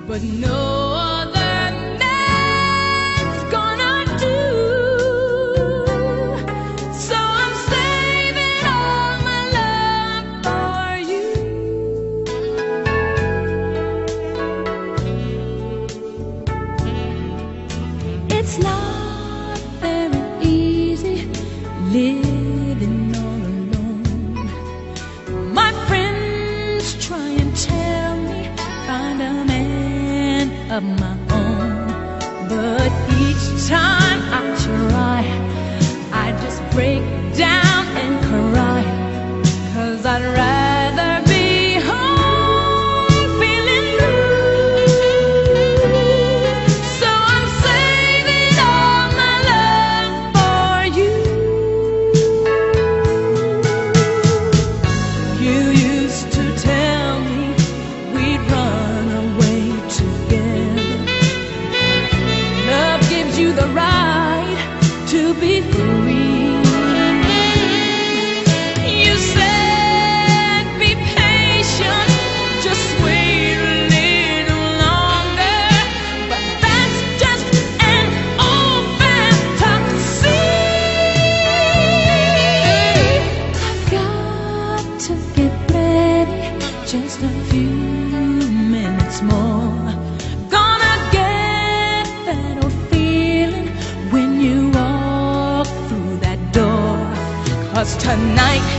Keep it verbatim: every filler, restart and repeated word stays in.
but no other man's gonna do. So I'm saving all my love for you. It's not very easy living all alone. My friends try and tell me find a man of my own, but each time I try, I just break down and cry, 'cause I'd rather be home feeling blue. So I'm saving all my love for you. You used to tell me we'd run away together. Love gives you the right to be free. You said be patient, just wait a little longer, but that's just an old fantasy. I've got to get ready, just a few minutes more. Gonna get that old feeling when you walk through that door, 'cause tonight